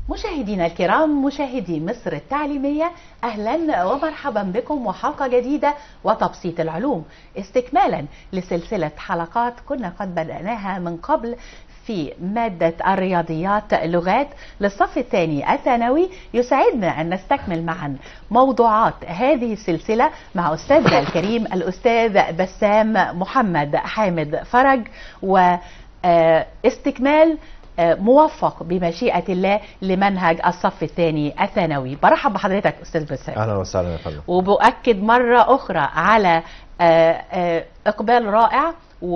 مشاهدينا الكرام، مشاهدي مصر التعليمية، أهلا ومرحبا بكم وحلقة جديدة وتبسيط العلوم، استكمالا لسلسلة حلقات كنا قد بدأناها من قبل في مادة الرياضيات لغات للصف الثاني الثانوي. يسعدنا أن نستكمل معا موضوعات هذه السلسلة مع أستاذنا الكريم الأستاذ بسام محمد حامد فرج، واستكمال موفق بمشيئة الله لمنهج الصف الثاني الثانوي. برحب بحضرتك أستاذ بسام. أهلا وسهلا يا فندم. وبأكد مرة أخرى على إقبال رائع،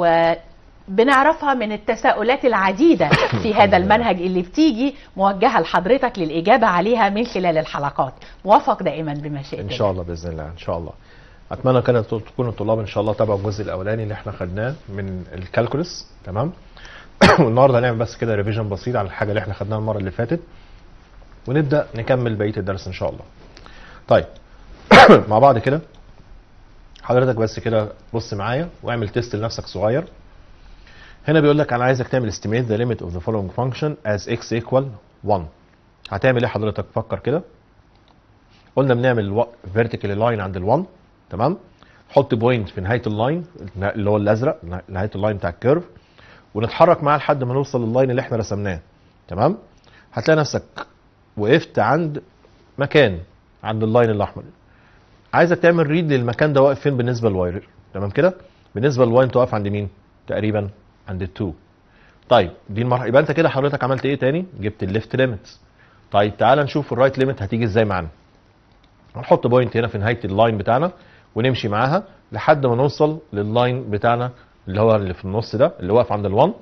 وبنعرفها من التساؤلات العديدة في هذا المنهج اللي بتيجي موجهة لحضرتك للإجابة عليها من خلال الحلقات. موفق دائما بمشيئة الله. إن شاء الله بإذن الله إن شاء الله. أتمنى كانت تكون الطلاب إن شاء الله تابعوا الجزء الأولاني اللي إحنا خدناه من الكالكولس، تمام؟ والنهارده هنعمل بس كده ريفيجن بسيط على الحاجه اللي احنا خدناها المره اللي فاتت، ونبدا نكمل بقيه الدرس ان شاء الله. طيب مع بعض كده حضرتك بس كده بص معايا واعمل تيست لنفسك صغير. هنا بيقول لك انا عايزك تعمل estimate the limit of the following function as x equal 1. هتعمل ايه حضرتك؟ فكر كده. قلنا بنعمل vertical line عند ال1، تمام؟ حط بوينت في نهايه اللاين اللي هو الازرق، نهايه اللاين بتاع الكيرف، ونتحرك معاه لحد ما نوصل لللاين اللي احنا رسمناه، تمام؟ هتلاقي نفسك وقفت عند مكان عند اللاين الاحمر. عايزك تعمل ريد للمكان ده واقف فين بالنسبه للواي، تمام كده؟ بالنسبه للواي انت واقف عند مين؟ تقريبا عند ال2. طيب دي المرحله، يبقى انت كده حضرتك عملت ايه تاني؟ جبت الليفت ليميت. طيب تعال نشوف الرايت ليميت هتيجي ازاي معانا. هنحط بوينت هنا في نهايه اللاين بتاعنا ونمشي معاها لحد ما نوصل لللاين بتاعنا اللي هو اللي في النص ده اللي واقف عند ال1.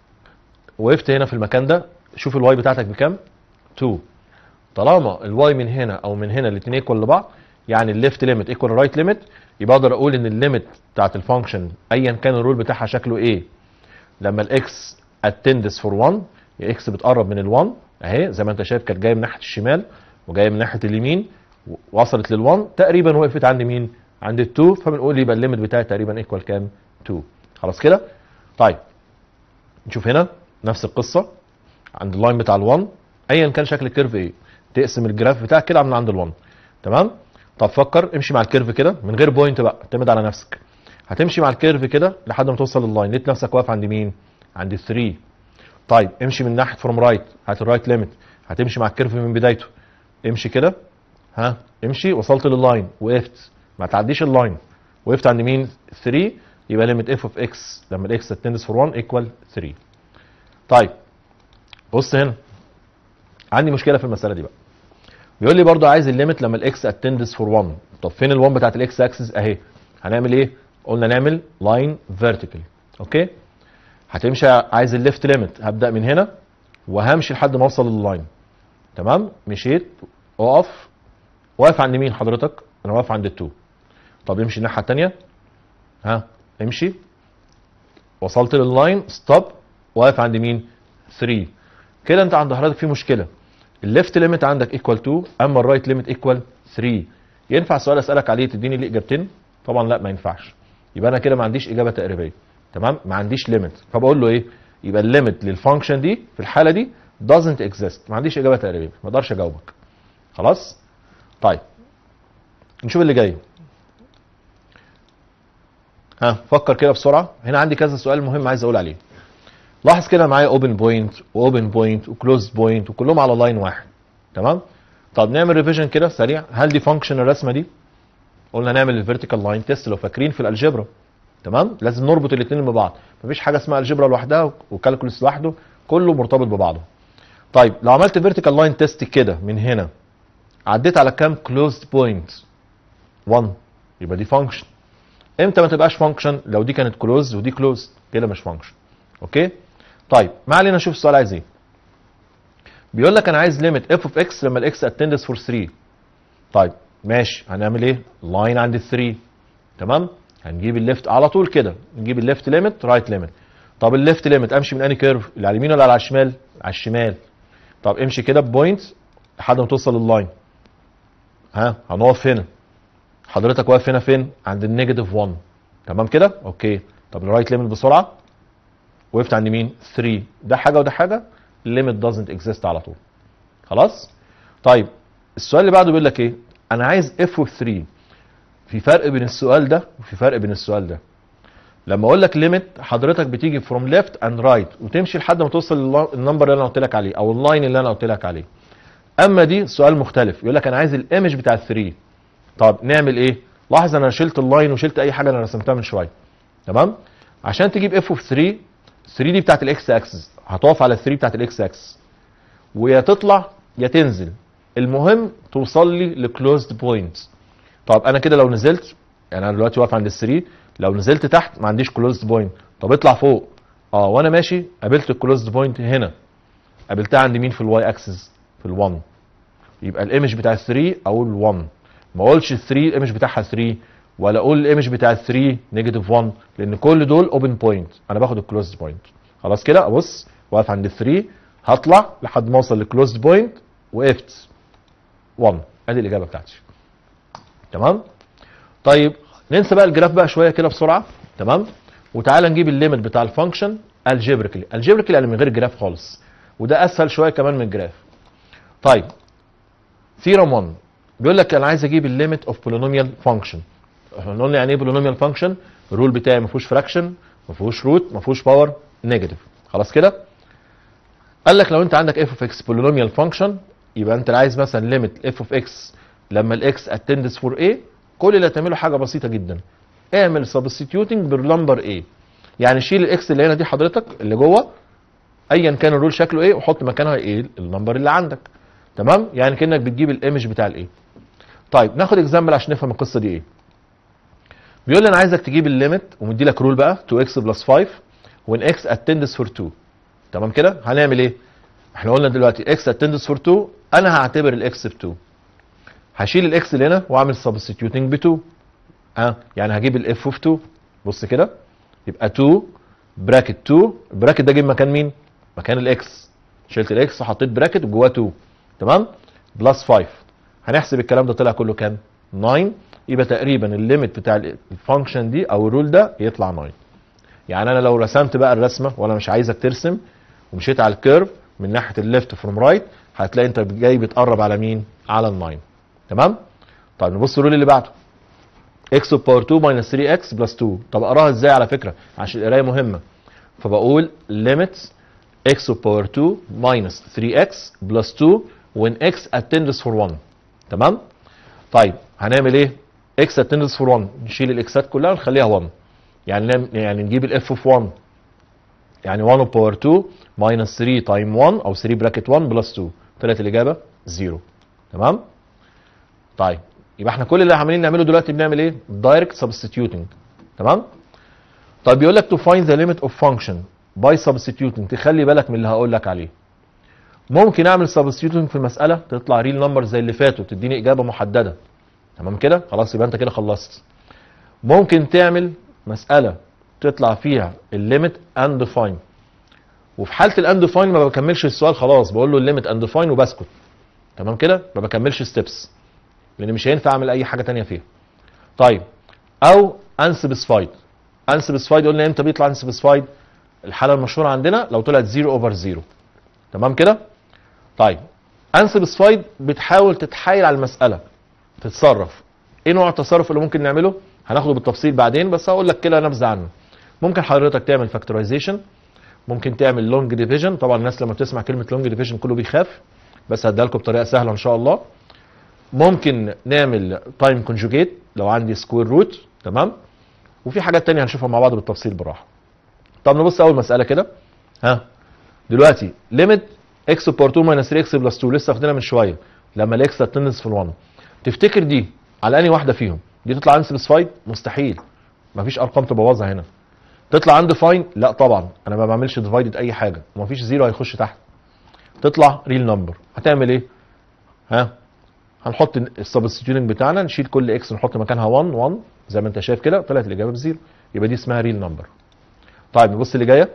وقفت هنا في المكان ده، شوف الواي بتاعتك بكام؟ 2. طالما الواي من هنا او من هنا الاثنين ايكوال لبعض، يعني الليفت ليميت ايكوال الرايت ليميت، يبقى اقدر اقول ان الليميت بتاعت الفانكشن ايا كان الرول بتاعها شكله ايه، لما الاكس اتندس فور 1، اكس بتقرب من ال1 اهي زي ما انت شايف، كانت جايه من ناحيه الشمال وجايه من ناحيه اليمين وصلت لل1 تقريبا، وقفت عند مين؟ عند ال2، فبنقول يبقى الليميت بتاعي تقريبا ايكوال كام؟ 2. خلاص كده؟ طيب نشوف هنا نفس القصه عند اللاين بتاع ال1، ايا كان شكل الكيرف ايه، تقسم الجراف بتاعك كده من عند ال1، تمام؟ طب فكر امشي مع الكيرف كده من غير بوينت بقى، اعتمد على نفسك. هتمشي مع الكيرف كده لحد ما توصل لللاين، لقيت نفسك واقف عند مين؟ عند ال3. طيب امشي من ناحيه فروم رايت، هات الرايت ليميت، هتمشي مع الكيرف من بدايته، امشي كده، ها امشي، وصلت لللاين، وقفت، ما تعديش اللاين، وقفت عند مين؟ 3، يبقى ليميت اف اوف اكس لما الاكس اتندس فور 1 ايكوال 3. طيب بص هنا عندي مشكله في المساله دي بقى. بيقول لي برضو عايز الليميت لما الاكس اتندس فور 1. طب فين ال1 بتاعت الاكس اكسس؟ اهي. هنعمل ايه؟ قلنا نعمل لاين فيرتيكال، اوكي؟ هتمشي عايز الليفت ليميت، هبدا من هنا وهمشي لحد ما اوصل لللاين، تمام؟ مشيت، اقف، واقف عند مين حضرتك؟ انا واقف عند ال2. طب امشي الناحيه الثانيه، ها امشي، وصلت لللاين، ستوب، واقف عند مين؟ 3. كده انت عند حضرتك في مشكله، الليفت ليميت عندك ايكوال 2 اما الرايت ليميت ايكوال 3. ينفع السؤال اسالك عليه تديني ليه اجابتين؟ طبعا لا ما ينفعش، يبقى انا كده ما عنديش اجابه تقريبيه، تمام؟ ما عنديش ليميت، فبقول له ايه؟ يبقى الليميت للفانكشن دي في الحاله دي doesn't exist، ما عنديش اجابه تقريبيه، ما اقدرش اجاوبك. خلاص؟ طيب نشوف اللي جاي. ها فكر كده بسرعه، هنا عندي كذا سؤال مهم عايز اقول عليه. لاحظ كده معايا اوبن بوينت واوبن بوينت وكلوز بوينت وكلهم على لاين واحد، تمام؟ طب نعمل ريفيجن كده سريع، هل دي فانكشن الرسمه دي؟ قلنا نعمل الفيرتيكال لاين تيست لو فاكرين في الالجبرا، تمام؟ لازم نربط الاثنين ببعض، مفيش حاجه اسمها الجبرا لوحدها وكالكولس لوحده، كله مرتبط ببعضه. طيب لو عملت فيرتيكال لاين تيست كده من هنا، عديت على كام كلوزد بوينت؟ 1، يبقى دي فانكشن. امتى ما تبقاش فانكشن؟ لو دي كانت كلوز ودي كلوز، كده مش فانكشن، اوكي؟ طيب ما علينا، نشوف السؤال عايز ايه. بيقول لك انا عايز ليميت اف اوف اكس لما الاكس اتندس فور 3. طيب ماشي، هنعمل ايه؟ لاين عند ال 3، تمام؟ هنجيب الليفت على طول كده، نجيب الليفت ليميت رايت ليميت. طب الليفت ليميت امشي من انهي كيرف؟ اللي على اليمين ولا على الشمال؟ على الشمال. طب امشي كده بوينت لحد ما توصل لللاين. ها هنقف هنا، حضرتك واقف هنا فين؟ عند النيجاتيف 1، تمام كده؟ اوكي. طب الرايت ليميت بسرعه، وقفت عند مين؟ 3. ده حاجه وده حاجه، الليميت دازنت اكزيست على طول. خلاص. طيب السؤال اللي بعده بيقول لك ايه؟ انا عايز اف اوف 3. في فرق بين السؤال ده وفي فرق بين السؤال ده. لما اقول لك ليميت حضرتك بتيجي فروم ليفت اند رايت وتمشي لحد ما توصل للنمبر اللي انا قلت لك عليه او اللاين اللي انا قلت لك عليه. اما دي سؤال مختلف، يقول لك انا عايز الايمج بتاع ال 3. طب نعمل ايه؟ لاحظ انا شلت اللاين وشلت اي حاجه انا رسمتها من شويه. تمام؟ عشان تجيب اف اوف 3، 3 دي بتاعت الاكس اكسس، هتقف على ال 3 بتاعت الاكس اكسس ويا تطلع يا تنزل، المهم توصل لي لكلوزد بوينت. طب انا كده لو نزلت، يعني انا دلوقتي واقف عند ال 3، لو نزلت تحت ما عنديش كلوزد بوينت. طب اطلع فوق. وانا ماشي قابلت الكلوزد بوينت هنا، قابلتها عند مين في الواي اكسس؟ في ال1. يبقى الايمج بتاع ال 3 اقول 1، ما اقولش ال 3 الايمج بتاعها 3 ولا اقول الايمج بتاع ال 3 نيجاتيف 1، لان كل دول اوبن بوينت، انا باخد الكلوزد بوينت. خلاص كده ابص واقف عند ال 3 هطلع لحد ما اوصل للكلوزد بوينت وقفت 1. ادي الاجابه بتاعتي. تمام؟ طيب ننسى بقى الجراف بقى شويه كده بسرعه. تمام؟ وتعالى نجيب الليميت بتاع الفانكشن الجبريكلي. الجبريكلي يعني من غير جراف خالص، وده اسهل شويه كمان من الجراف. طيب ثيرم 1 بيقول لك انا عايز اجيب الليميت اوف بولينوميال فانكشن. احنا قلنا يعني ايه بولينوميال فانكشن؟ الرول بتاعي ما فيهوش فراكشن، ما فيهوش روت، ما فيهوش باور نيجاتيف. خلاص كده؟ قال لك لو انت عندك اف اوف اكس بولينوميال فانكشن، يبقى انت عايز مثلا ليميت اف اوف اكس لما الاكس اتندس فور ايه، كل اللي هتعمله حاجه بسيطه جدا، اعمل سبستيتيوتنج بالنمبر ايه. يعني شيل الاكس اللي هنا دي حضرتك اللي جوه ايا كان الرول شكله ايه وحط مكانها ايه النمبر اللي عندك. تمام؟ يعني كانك بتجيب الايمج بتاع الايه. طيب ناخد اكزامبل عشان نفهم القصه دي ايه. بيقول لي انا عايزك تجيب الليميت ومدي لك رول بقى 2x بلس 5 when x اتندس فور 2. تمام كده؟ هنعمل ايه؟ احنا قلنا دلوقتي x اتندس فور 2، انا هعتبر الاكس ب 2، هشيل الاكس اللي هنا واعمل سبستيتيوتنج ب 2. يعني هجيب الاف اوف 2. بص كده يبقى 2 براكت 2، البراكت ده جيب مكان مين؟ مكان الاكس، شلت الاكس وحطيت براكت وجواه 2. تمام؟ بلس 5. هنحسب الكلام ده طلع كله كام؟ 9. يبقى تقريبا الليميت بتاع الفانكشن دي او الرول ده يطلع 9. يعني انا لو رسمت بقى الرسمه وانا مش عايزك ترسم ومشيت على الكيرف من ناحيه الليفت فروم رايت، هتلاقي انت جاي بتقرب على مين؟ على ال 9. تمام؟ طيب نبص الرول اللي بعده. x باور 2 ماينس 3x بلس 2. طب اقراها ازاي على فكره؟ عشان القرايه مهمه. فبقول limits x باور 2 ماينس 3x بلس 2 when x اتندس فور 1. تمام؟ طيب هنعمل ايه؟ x اتندس فور 1 نشيل الاكسات كلها ونخليها 1. يعني نجيب الاف اوف 1، يعني 1 باور 2 ماينس 3 تايم 1 او 3 براكت 1 بلس 2. طلعت الاجابه 0. تمام؟ طيب يبقى احنا كل اللي عمالين نعمله دلوقتي بنعمل ايه؟ دايركت سبستيتيوتنج. تمام؟ طيب بيقول لك تو فايند ذا ليميت اوف فانكشن باي سبستيتيوتنج، تخلي بالك من اللي هقول لك عليه. ممكن اعمل سبستيتيوتنج في المساله تطلع ريل نمبر زي اللي فاتوا تديني اجابه محدده. تمام كده؟ خلاص يبقى انت كده خلصت. ممكن تعمل مساله تطلع فيها الليميت اند فاين، وفي حاله الاند فاين ما بكملش السؤال، خلاص بقول له الليميت اند فاين وبسكت. تمام كده؟ ما بكملش ستيبس لان مش هينفع اعمل اي حاجه ثانيه فيها. طيب او انسبسفايد. انسبسفايد قلنا امتى بيطلع انسبسفايد؟ الحاله المشهوره عندنا لو طلعت 0 اوفر 0. تمام كده؟ طيب انسبسفايد بتحاول تتحايل على المساله تتصرف. ايه نوع التصرف اللي ممكن نعمله؟ هناخده بالتفصيل بعدين، بس هقول لك كده نبذه عنه. ممكن حضرتك تعمل فاكتورايزيشن، ممكن تعمل لونج ديفيجن. طبعا الناس لما بتسمع كلمه لونج ديفيجن كله بيخاف، بس هديها لكم بطريقه سهله ان شاء الله. ممكن نعمل تايم كونجوجيت لو عندي سكوير روت. تمام؟ وفي حاجات تانية هنشوفها مع بعض بالتفصيل براحه. طب نبص اول مساله كده. دلوقتي ليميت اكس باور 2 ماينس 3 اكس بلس 2 لسه واخدينها من شويه لما الاكس اتندس في ال1. تفتكر دي على انهي واحده فيهم؟ دي تطلع انسبسفايد؟ مستحيل، مفيش ارقام تبوظها هنا. تطلع عند فاين؟ لا طبعا، انا ما بعملش ديفايدد اي حاجه ومفيش زيرو هيخش تحت. تطلع ريل نمبر. هتعمل ايه؟ هنحط السبستيتيوتنج بتاعنا، نشيل كل اكس نحط مكانها 1 1 زي ما انت شايف كده، طلعت الاجابه بزيرو. يبقى دي اسمها ريل نمبر. طيب نبص اللي جايه.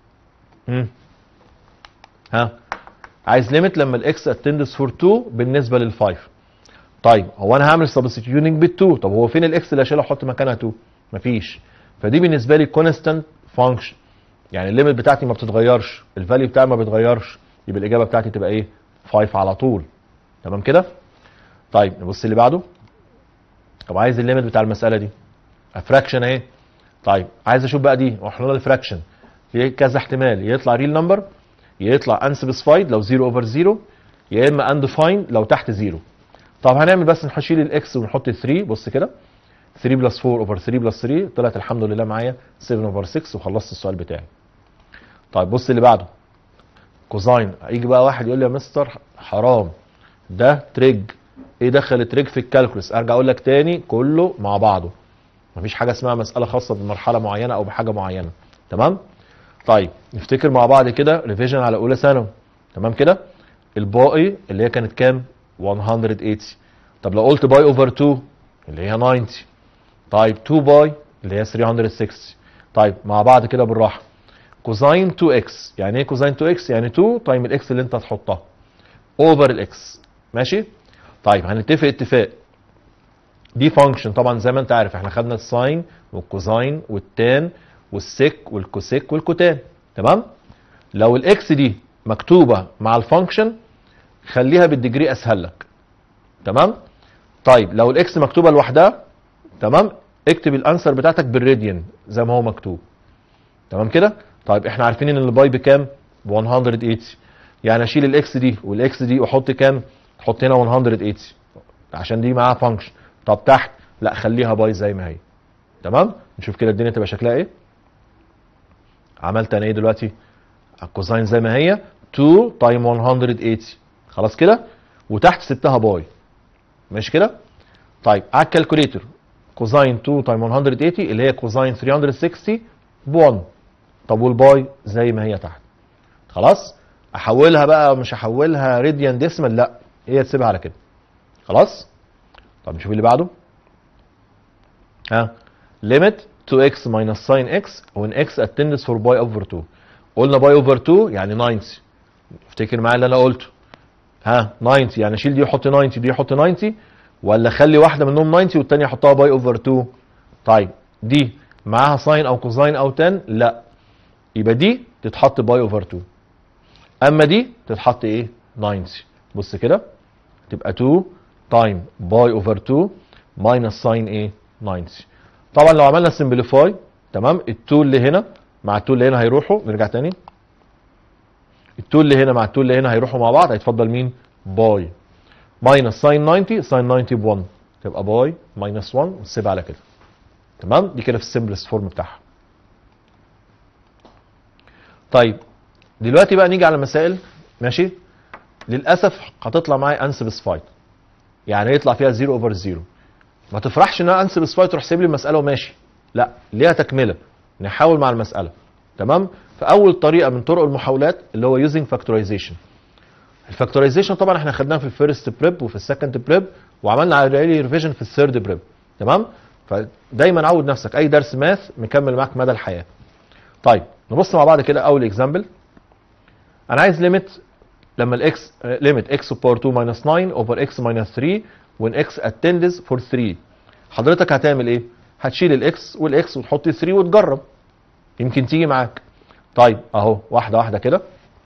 عايز ليميت لما الاكس اتندس فور 2 بالنسبه لل5. طيب هو انا هعمل سبستيتيوتنج بال2، طب هو فين الاكس اللي اشيلها احط مكانها 2؟ مفيش. فدي بالنسبه لي كونستانت فانكشن، يعني الليميت بتاعتي ما بتتغيرش، الفاليو بتاعي ما بيتغيرش، يبقى الاجابه بتاعتي تبقى ايه؟ 5 على طول. تمام كده؟ طيب نبص اللي بعده. طب عايز الليميت بتاع المساله دي، فراكشن اهي. طيب عايز اشوف بقى دي وحلول الفراكشن في كذا احتمال، يطلع ريل نمبر، يطلع انسبيسفايد لو 0 اوفر 0، يا اما اندفايند لو تحت 0. طب هنعمل بس نشيل الاكس ونحط 3. بص كده 3 بلس 4 اوفر 3 بلس 3 طلعت الحمد لله معايا 7 اوفر 6 وخلصت السؤال بتاعي. طيب بص اللي بعده كوزاين. هيجي بقى واحد يقول لي يا مستر حرام ده تريج، ايه دخل تريج في الكالكولس؟ ارجع اقول لك تاني كله مع بعضه، مفيش حاجه اسمها مساله خاصه بمرحله معينه او بحاجه معينه. تمام؟ طيب نفتكر مع بعض كده ريفيجن على اولى ثانوي. تمام كده؟ الباقي اللي هي كانت كام؟ 180. طب لو قلت باي اوفر 2 اللي هي 90. طيب 2 باي اللي هي 360. طيب مع بعض كده بالراحه، كوزاين 2 اكس. يعني ايه كوزاين 2 اكس؟ يعني 2 تايم الاكس اللي انت هتحطها اوفر الاكس. ماشي؟ طيب هنتفق اتفاق، دي فانكشن طبعا زي ما انت عارف، احنا خدنا الساين والكوزاين والتان والسيك والكوسيك والكوتان. تمام؟ لو الاكس دي مكتوبه مع الفانكشن خليها بالديجري اسهل لك. تمام؟ طيب لو الاكس مكتوبه لوحدها، تمام، اكتب الانسر بتاعتك بالراديان زي ما هو مكتوب. تمام كده؟ طيب احنا عارفين ان الباي بكام؟ ب 180. يعني اشيل الاكس دي والاكس دي واحط كام؟ احط هنا 180 عشان دي معاها فانكشن. طب تحت لا خليها باي زي ما هي. تمام؟ نشوف كده الدنيا تبقى شكلها ايه. عملت انا ايه دلوقتي؟ الكوزاين زي ما هي 2 تايم 180 خلاص كده، وتحت سبتها باي. ماشي كده؟ طيب على الكالكوليتر كوزاين 2 تايم 180 اللي هي كوزاين 360 ب 1. طب والباي زي ما هي تحت. خلاص؟ احولها بقى مش احولها راديان ديسمال، لا هي تسيبها على كده. خلاص؟ طب نشوف اللي بعده. ليميت 2x minus sin x when x attends for باي اوفر 2. قلنا باي اوفر 2 يعني 90. افتكر معايا اللي انا قلته. 90 يعني اشيل دي واحط 90 دي احط 90، ولا اخلي واحده منهم 90 والثانيه احطها باي اوفر 2؟ طيب دي معاها ساين او كوزاين او تان؟ لا، يبقى دي تتحط باي اوفر 2، اما دي تتحط ايه؟ 90. بص كده تبقى 2 تايم باي اوفر 2 ماينس ساين ايه؟ 90. طبعا لو عملنا سمبليفاي، تمام، ال2 اللي هنا مع ال2 اللي هنا هيروحوا، نرجع تاني، ال2 اللي هنا مع ال2 اللي هنا هيروحوا مع بعض، هيتفضل مين؟ باي ماينس ساين 90. ساين 90 ب 1 تبقى باي ماينس 1 ونسيبها على كده. تمام؟ دي كده في السمبلست فورم بتاعها. طيب دلوقتي بقى نيجي على مسائل، ماشي، للاسف هتطلع معايا انسبسفايد، يعني يطلع فيها 0 اوفر 0. ما تفرحش انها انسبسفايد تروح سيب لي المساله وماشي، لا ليها تكمله، نحاول مع المساله. تمام؟ فاول طريقه من طرق المحاولات اللي هو يوزنج فاكتورايزيشن. الفاكتورايزيشن طبعا احنا خدناها في الفيرست بريب وفي السكند بريب، وعملنا عليه ريفيجن في الثيرد بريب. تمام؟ فدايما عود نفسك اي درس ماث مكمل معاك مدى الحياه. طيب نبص مع بعض كده اول اكزامبل. انا عايز ليميت لما الاكس ليميت اكس باور 2 ماينس 9 اوفر اكس ماينس 3 when x attends for 3. حضرتك هتعمل ايه؟ هتشيل الاكس والاكس وتحط 3 وتجرب، يمكن تيجي معاك. طيب اهو واحده واحده كده،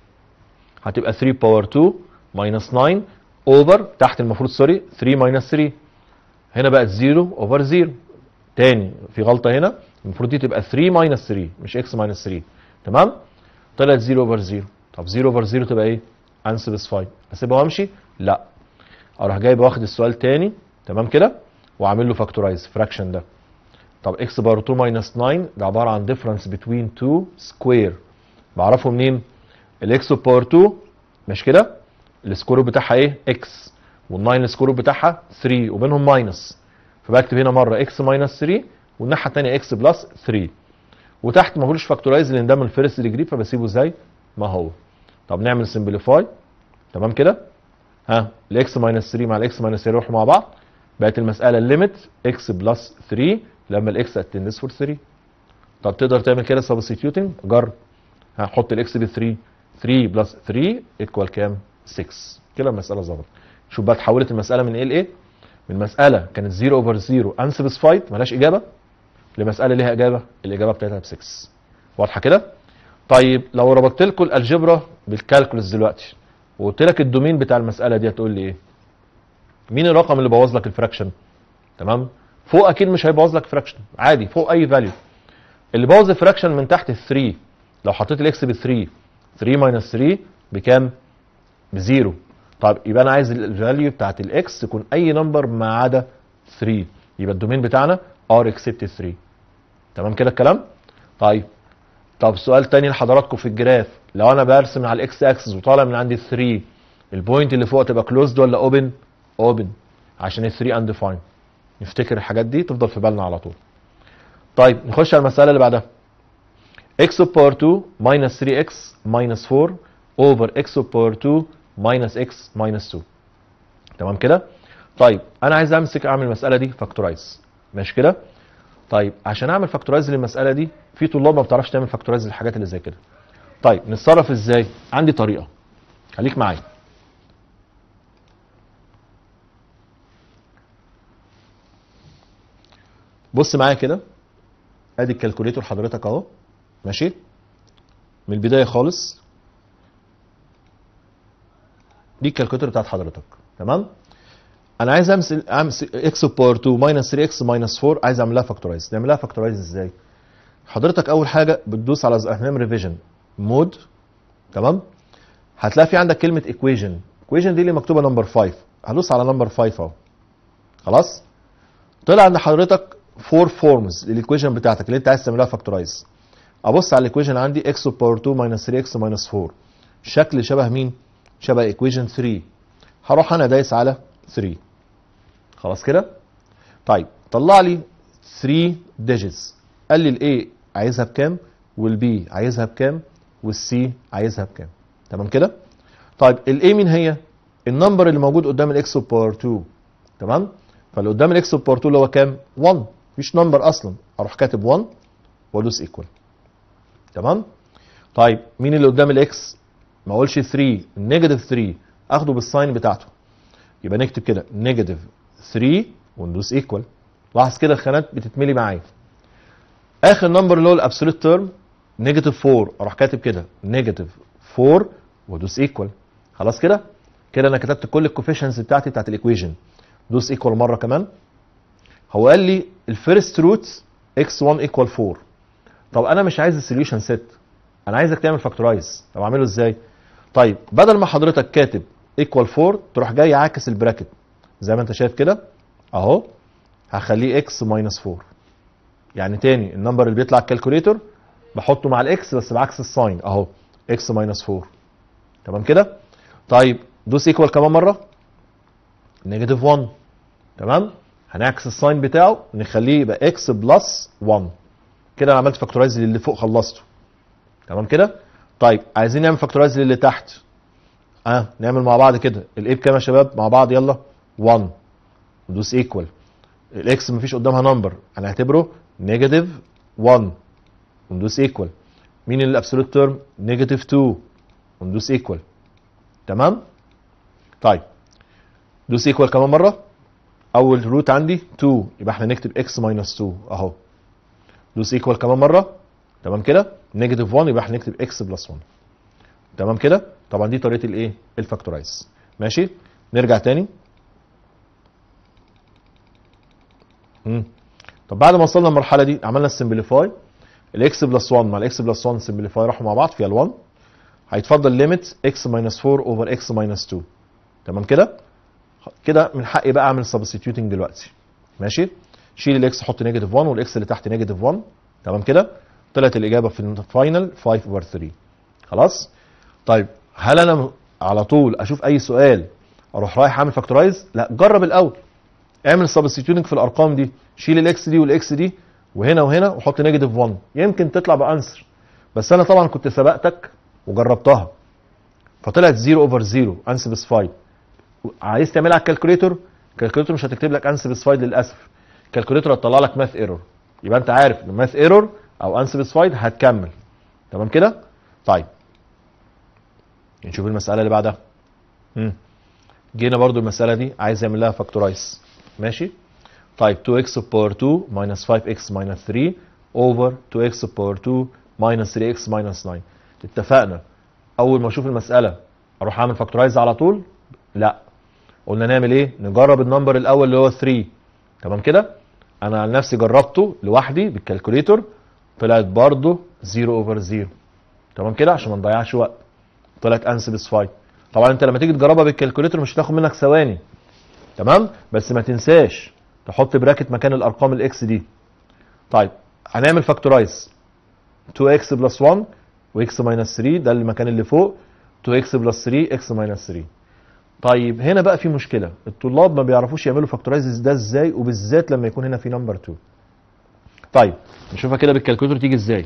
هتبقى 3 باور 2 ماينس 9 اوفر تحت المفروض 3 ماينس 3. هنا بقت 0 اوفر 0. تاني في غلطه هنا، المفروض دي تبقى 3 ماينس 3 مش اكس ماينس 3. تمام؟ طلعت 0 اوفر 0. طب 0 اوفر 0 تبقى ايه؟ انسبسفايد. اسيبها وامشي؟ لا، اروح جايب واخد السؤال تاني، تمام كده، واعمل له فاكتورايز فراكشن ده. طب اكس باور 2 ماينس 9 ده عباره عن ديفرنس بتوين 2 سكوير. بعرفه منين؟ الاكس باور 2 مش كده، السكور بتاعها ايه؟ اكس، وال9 السكور بتاعها 3 وبينهم ماينس، فبكتب هنا مره اكس ماينس 3 والناحيه الثانيه اكس بلس 3، وتحت ما بقولش فاكتورايز لان ده من الفيرست ديجري فبسيبه زي ما هو. طب نعمل سمبليفاي. تمام كده؟ الاكس ماينس 3 مع الاكس ماينس 3 يروحوا مع بعض، بقت المساله الليميت اكس بلس 3 لما الاكس اتندس فور 3. طب تقدر تعمل كده سبستيوتنج؟ جرب. هحط الاكس ب 3، 3 بلس 3 ايكوال كام؟ 6. كده المساله ظبطت. شوف بقى اتحولت المساله من ايه لايه؟ من مساله كانت 0 اوفر 0 انسبسفايد مالهاش اجابه لمساله ليها اجابه، الاجابه بتاعتها ب 6. واضحه كده؟ طيب لو ربطت لكم الالجبرا بالكالكولس دلوقتي، وقلت لك الدومين بتاع المساله دي، هتقول لي ايه؟ مين الرقم اللي بوظ لك الفراكشن؟ تمام؟ فوق اكيد مش هيبوظ لك فراكشن، عادي فوق اي فاليو. اللي بوظ الفراكشن من تحت ال 3، لو حطيت الاكس ب 3، 3 ماينس 3 بكام؟ بزيرو. طيب يبقى انا عايز الفاليو بتاعت الاكس تكون اي نمبر ما عدا 3، يبقى الدومين بتاعنا ار اكسبت 3. تمام كده الكلام؟ طب سؤال تاني لحضراتكم في الجراف، لو انا برسم على الاكس اكسس وطالع من عندي 3، البوينت اللي فوق تبقى كلوزد ولا اوبن؟ اوبن، عشان ال 3 انديفايند. نفتكر الحاجات دي تفضل في بالنا على طول. طيب نخش على المساله اللي بعدها. x باور 2 minus 3x minus 4 over x باور 2 minus x minus 2. تمام كده؟ طيب انا عايز اعمل المساله دي فاكتورايز، ماشي كده؟ طيب عشان اعمل فاكتورايز للمساله دي، في طلاب ما بتعرفش تعمل فاكتورايز للحاجات اللي زي كده. طيب نتصرف ازاي؟ عندي طريقه، خليك معايا. بص معايا كده، ادي الكالكوليتور حضرتك اهو، ماشي؟ من البدايه خالص دي الكالكوليتور بتاعت حضرتك، تمام؟ انا عايز امسك اكس باور 2 ماينس 3 اكس ماينس 4، عايز اعمل لها فاكتورايز. نعمل لها فاكتورايز ازاي؟ حضرتك اول حاجه بتدوس على هنعمل ريفيجن مود، تمام؟ هتلاقي في عندك كلمه ايكويجن، ايكويجن دي اللي مكتوبه نمبر 5، هدوس على نمبر 5 اهو. خلاص؟ طلع عند حضرتك 4 فورمز للايكويجن بتاعتك اللي انت عايز تعملها فاكتورايز. ابص على الايكويجن عندي اكس باور 2 ماينس 3 اكس ماينس 4، شكل شبه مين؟ شبه ايكويجن 3. هروح انا دايس على 3. خلاص كده؟ طيب طلع لي 3 ديجيتس، قال لي الاي عايزها بكام، والبي عايزها بكام، والسي عايزها بكام. تمام كده؟ طيب الاي مين هي؟ النمبر اللي موجود قدام الاكس باور 2، تمام؟ فاللي قدام الاكس باور 2 اللي هو كام؟ 1، مفيش نمبر اصلا، اروح كاتب 1 وادوس ايكوال. تمام؟ طيب مين اللي قدام الاكس؟ ما اقولش 3، نيجاتيف 3، اخده بالساين بتاعته. يبقى نكتب كده نيجاتيف 3 وندوس ايكوال. لاحظ كده الخانات بتتملي معايا. اخر نمبر اللي هو الابسولوت تيرم نيجاتيف 4، اروح كاتب كده نيجاتيف 4 وادوس ايكوال. خلاص كده؟ كده انا كتبت كل الكوفيشنز بتاعتي بتاعت الايكويشن. دوس ايكوال مره كمان. هو قال لي الفيرست روت x1 ايكوال 4. طب انا مش عايز السوليوشن سيت، انا عايزك تعمل فاكتورايز. طب اعمله ازاي؟ طيب بدل ما حضرتك كاتب ايكوال 4 تروح جاي عاكس البراكت زي ما انت شايف كده اهو، هخليه اكس ماينس 4. يعني تاني النمبر اللي بيطلع الكالكوليتور بحطه مع الاكس بس بعكس الساين اهو، اكس ماينس 4. تمام كده؟ طيب دوس ايكوال كمان مره، نيجاتيف 1. تمام؟ هنعكس الساين بتاعه نخليه يبقى اكس بلس 1. كده انا عملت فاكتورايز للي فوق خلصته. تمام كده؟ طيب عايزين نعمل فاكتورايز للي تحت. نعمل مع بعض كده. الايه بكام يا شباب؟ مع بعض يلا 1. ندوس ايكوال. الاكس مفيش قدامها نمبر، هنعتبره نيجاتيف 1 وندوس ايكوال. مين اللي الابسولوت تيرم؟ نيجاتيف 2 وندوس ايكوال. تمام؟ طيب دوس ايكوال كمان مره. اول روت عندي 2 يبقى احنا نكتب اكس ماينس 2 اهو. دوس ايكوال كمان مره. تمام كده؟ نيجاتيف 1 يبقى احنا نكتب اكس بلس 1. تمام كده؟ طبعا دي طريقه الايه؟ الفاكتورايز. ماشي؟ نرجع تاني. طب بعد ما وصلنا المرحله دي عملنا السمبليفاي. الاكس بلس 1 مع الاكس بلس 1 سمبليفاي راحوا مع بعض فيها ال1. هيتفضل ليميت اكس ماينس 4 اوفر اكس ماينس 2. تمام كده؟ كده من حقي بقى اعمل سبستيتيوتنج دلوقتي. ماشي؟ شيل الاكس حط نيجاتيف 1 والاكس اللي تحت نيجاتيف 1. تمام كده؟ طلعت الاجابه في الفاينل 5 اوفر 3. خلاص؟ طيب هل انا على طول اشوف اي سؤال اروح رايح اعمل فاكتورايز؟ لا، جرب الاول. اعمل سبستيتيوتنج في الارقام دي، شيل الاكس دي والاكس دي وهنا وهنا وحط نيجاتيف 1، يمكن تطلع بانسر. بس انا طبعا كنت سبقتك وجربتها فطلعت 0 اوفر 0 انسبسفايد. عايز تعملها على الكالكوليتور، الكالكوليتور مش هتكتب لك انسبسفايد للاسف، الكالكوليتور هتطلع لك ماث ايرور. يبقى انت عارف ان ماث ايرور او انسبسفايد هتكمل. تمام كده؟ طيب نشوف المساله اللي بعدها. جينا برضو المساله دي عايز يعمل لها فاكتورايز. ماشي؟ طيب 2x باور 2 minus 5x minus 3 over 2x باور 2 minus 3x minus 9. اتفقنا اول ما اشوف المساله اروح اعمل فاكتورايز على طول؟ لا، قلنا نعمل ايه؟ نجرب النمبر الاول اللي هو 3. تمام كده؟ انا عن نفسي جربته لوحدي بالكالكوليتور، طلعت برضه 0 اوفر 0. تمام كده؟ عشان ما نضيعش وقت، طلعت انسبسفايد. طبعا انت لما تيجي تجربها بالكالكوليتور مش هتاخد منك ثواني. تمام؟ بس ما تنساش تحط براكت مكان الارقام الاكس دي. طيب هنعمل فاكتورايز 2x بلس 1 وx ماينس 3، ده المكان اللي فوق، 2x بلس 3 x ماينس 3. طيب هنا بقى في مشكله، الطلاب ما بيعرفوش يعملوا فاكتورايز ده ازاي، وبالذات لما يكون هنا في نمبر 2. طيب نشوفها كده بالكالكوليتور تيجي ازاي.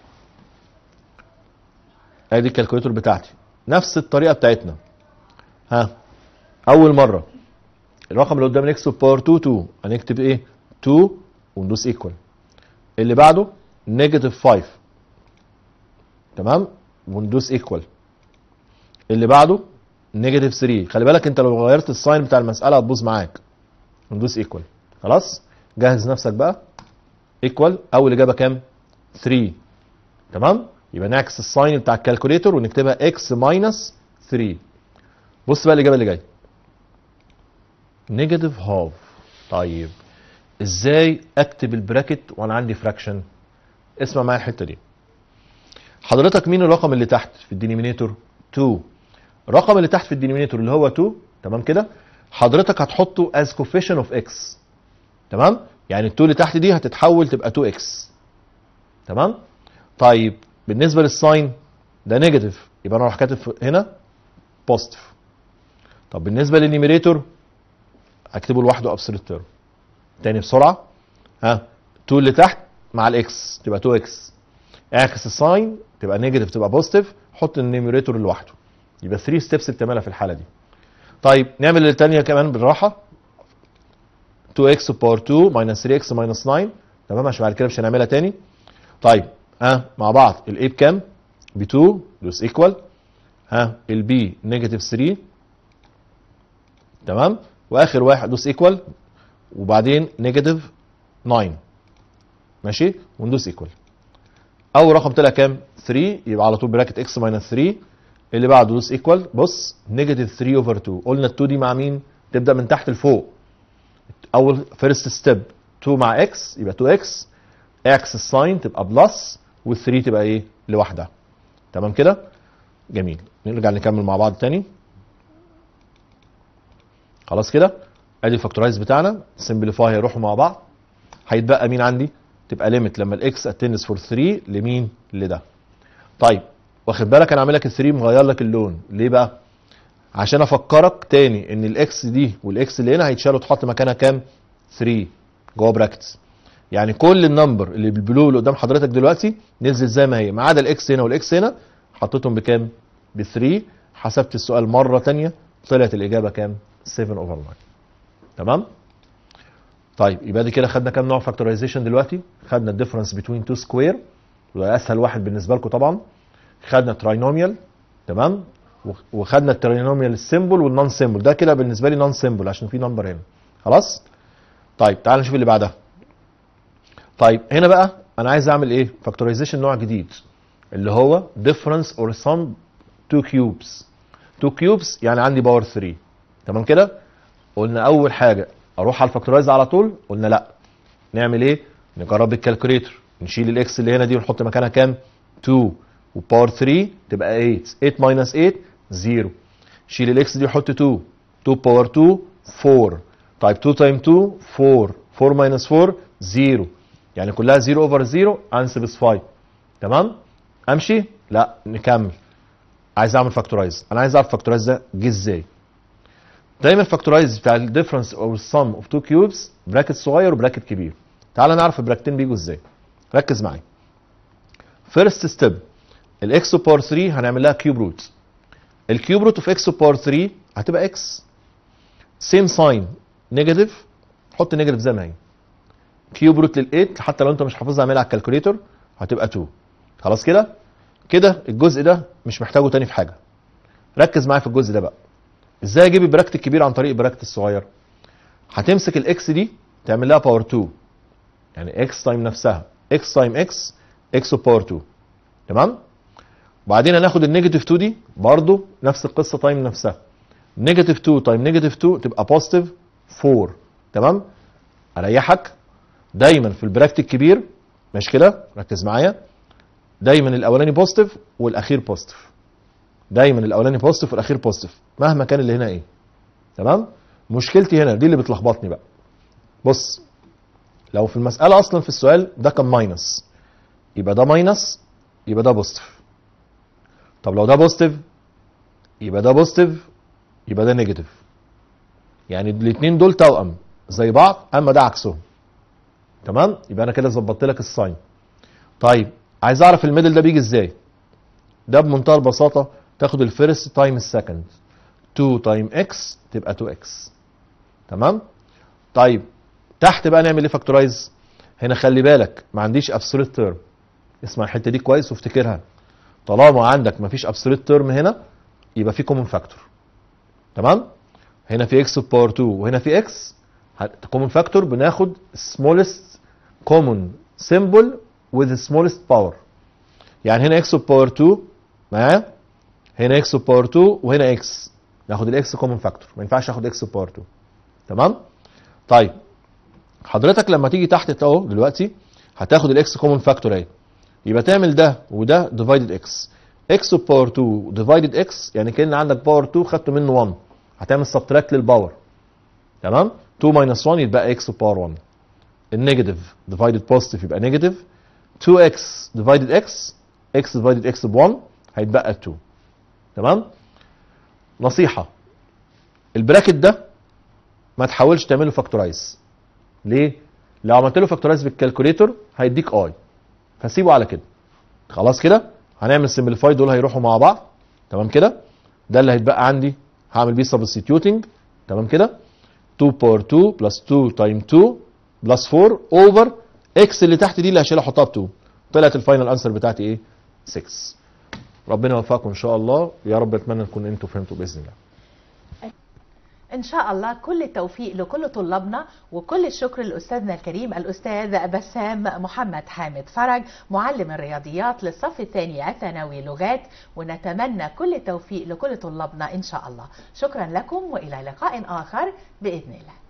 ادي الكالكوليتور بتاعتي نفس الطريقه بتاعتنا. ها، اول مره الرقم اللي قدام الاكس باور 2 هنكتب ايه؟ 2 وندوس ايكوال. اللي بعده نيجاتيف 5، تمام، وندوس ايكوال. اللي بعده نيجاتيف 3، خلي بالك انت لو غيرت الساين بتاع المساله هتبوظ معاك. وندوس ايكوال. خلاص جهز نفسك بقى. ايكوال، اول اجابه كام؟ 3. تمام، يبقى نعكس الساين بتاع الكالكوليتور ونكتبها اكس ماينس 3. بص بقى الاجابه اللي جايه نيجاتيف هاف. طيب ازاي اكتب البراكت وانا عندي فراكشن؟ اسمع معايا الحته دي. حضرتك مين الرقم اللي تحت في الدينومينيتور؟ 2. الرقم اللي تحت في الدينومينيتور اللي هو 2، تمام كده، حضرتك هتحطه از كوفيشن اوف اكس. تمام، يعني ال2 اللي تحت دي هتتحول تبقى 2x. تمام. طيب بالنسبه للساين ده نيجاتيف، يبقى انا اروح كاتب هنا بوزيتيف. طب بالنسبه للنيميريتور هكتبه لوحده ابسولوت تيرم. تاني بسرعه، ها، 2 اللي تحت مع الاكس تبقى 2x، اعكس الساين تبقى نيجاتيف تبقى بوزيتيف، حط النيميريتور لوحده. يبقى 3 ستيبس بتعملها في الحاله دي. طيب نعمل الثانيه كمان بالراحه. 2x باور 2 ماينس 3x ماينس 9. تمام، عشان بعد كده مش هنعملها تاني. طيب مع بعض الاي بكام؟ ب 2 دوس ايكوال. البي نيجاتيف 3. تمام، واخر واحد دوس ايكوال، وبعدين نيجاتيف 9. ماشي، وندوس ايكوال. اول رقم طلع كام؟ 3، يبقى على طول براكت اكس ماينس 3. اللي بعده دوس ايكوال. بص نيجاتيف 3 اوفر 2، قلنا ال 2 دي مع مين؟ تبدا من تحت لفوق. اول فيرست ستيب 2 مع اكس يبقى 2x، اعكس الساين تبقى بلس، وال3 تبقى ايه؟ لوحدها. تمام كده؟ جميل. نرجع نكمل مع بعض تاني. خلاص كده؟ ادي الفاكتورايز بتاعنا، سمبليفاي هيروحوا مع بعض. هيتبقى مين عندي؟ تبقى ليميت لما الاكس اتندس فور 3 لمين؟ لده. طيب واخد بالك انا عامل لك ال3 مغير لك اللون، ليه بقى؟ عشان افكرك تاني ان الاكس دي والاكس اللي هنا هيتشالوا تحط مكانها كام؟ 3 جوه براكتس. يعني كل النمبر اللي بالبلو اللي قدام حضرتك دلوقتي نزل زي ما هي، ما عدا الاكس هنا والاكس هنا حطيتهم بكام؟ ب 3. حسبت السؤال مره ثانيه طلعت الاجابه كام؟ 7 اوفر 9. تمام؟ طيب يبقى دي كده خدنا كام نوع فاكتورايزيشن دلوقتي؟ خدنا الديفرنس بين 2 سكوير، وده اسهل واحد بالنسبه لكم طبعا. خدنا تراينوميال، تمام؟ وخدنا الترينوميال السيمبل والنون سيمبل، ده كده بالنسبه لي نون سيمبل عشان في نمبر هنا. خلاص؟ طيب تعال نشوف اللي بعدها. طيب هنا بقى انا عايز اعمل ايه؟ فاكتورايزيشن نوع جديد اللي هو difference or sum 2 cubes. 2 cubes يعني عندي باور 3. تمام كده؟ قلنا اول حاجه اروح على الفاكتورايز على طول؟ قلنا لا. نعمل ايه؟ نجرب بالكالكوليتر، نشيل الاكس اللي هنا دي ونحط مكانها كام؟ 2 وباور 3 تبقى 8. 8 ماينس 8 0. شيل الاكس دي وحط 2. 2 باور 2 4. طيب 2 تايم 2 4. 4 ماينس 4 0. يعني كلها 0 اوفر 0 انسبسفاي. تمام؟ امشي؟ لا نكمل. عايز اعمل فاكتورايز. انا عايز اعرف فاكتورايز ده جه ازاي. دايما الفاكتورايز بتاع الديفرنس او السم اوف 2 كيوبس براكت صغير وبراكت كبير. تعال نعرف البراكتين بيجوا ازاي. ركز معايا. فيرست ستيب الاكس باور 3 هنعمل لها كيوب روت. الكيوب روت اوف اكس باور 3 هتبقى اكس. سيم ساين نيجاتيف، حط نيجاتيف زي ما هي. كيوب روت لل8 حتى لو انت مش حافظها اعملها على الكالكوليتر هتبقى 2. خلاص كده؟ كده الجزء ده مش محتاجه تاني في حاجه. ركز معايا في الجزء ده بقى. ازاي اجيب البراكت الكبير عن طريق البراكت الصغير؟ هتمسك الاكس دي تعمل لها باور 2. يعني اكس تايم نفسها، اكس تايم اكس، اكس باور 2. تمام؟ وبعدين هناخد النيجاتيف 2 دي برضو نفس القصه تايم نفسها. نيجاتيف 2 تايم نيجاتيف 2 تبقى بوزيتيف 4. تمام؟ اريحك دايما في البراكت الكبير، مش كده؟ ركز معايا. دايما الاولاني بوزيتيف والاخير بوزيتيف. دايما الاولاني بوزيتيف والاخير بوزيتيف مهما كان اللي هنا ايه. تمام؟ مشكلتي هنا دي اللي بتلخبطني بقى. بص، لو في المساله اصلا في السؤال ده كان ماينس، يبقى ده ماينس، يبقى ده بوزيتيف. طب لو ده بوزيتيف يبقى ده بوزيتيف، يبقى ده نيجاتيف. يعني الاثنين دول توأم زي بعض، اما ده عكسهم. تمام؟ يبقى انا كده ظبطت لك الساين. طيب عايز اعرف الميدل ده بيجي ازاي؟ ده بمنتهى البساطه، تاخد الفيرست تايم السكند، 2 تايم اكس تبقى 2 اكس. تمام؟ طيب تحت بقى نعمل ايه فاكتورايز؟ هنا خلي بالك ما عنديش ابسولوت تيرم. اسمع الحته دي كويس وافتكرها. طالما عندك ما فيش ابسولوت تيرم هنا يبقى في كومن فاكتور. تمام؟ هنا في اكس باور 2 وهنا في اكس، كومن فاكتور بناخد smallest common symbol with the smallest power. يعني هنا اكس باور 2 معايا، هنا اكس باور 2 وهنا اكس، ناخد الاكس كومن فاكتور، ما ينفعش اخد اكس باور 2. تمام؟ طيب حضرتك لما تيجي تحت اهو دلوقتي هتاخد الاكس كومن فاكتور اهي، يبقى تعمل ده وده ديفايدد اكس. اكس باور 2 ديفايدد اكس يعني كان عندك باور 2 خدت منه 1، هتعمل سبتراكت للباور. تمام؟ 2 ماينس 1 يبقى اكس باور 1. النيجاتيف ديفايدد بوزيتيف يبقى نيجاتيف. 2x ديفايدد x، x ديفايدد x ب 1 هيتبقى 2. تمام؟ نصيحه، البراكت ده ما تحاولش تعمله فاكتورايز. ليه؟ لو عملت له فاكتورايز بالكالكوليتور هيديك اي، فسيبه على كده. خلاص كده هنعمل سمبليفاي، دول هيروحوا مع بعض. تمام كده؟ ده اللي هيتبقى عندي هعمل بيه سبستيتيوتنج. تمام كده؟ 2 باور 2 بلس 2 تايم 2 بلس 4 اوفر اكس اللي تحت دي اللي هشيلها احطها ب 2. طلعت الفاينل انسر بتاعتي ايه؟ 6. ربنا يوفقكم ان شاء الله، يا رب اتمنى تكون انتوا فهمتوا باذن الله. إن شاء الله كل التوفيق لكل طلابنا، وكل الشكر لأستاذنا الكريم الأستاذ بسام محمد حامد فرج معلم الرياضيات للصف الثاني الثانوي لغات، ونتمنى كل التوفيق لكل طلابنا إن شاء الله. شكرا لكم وإلى لقاء آخر بإذن الله.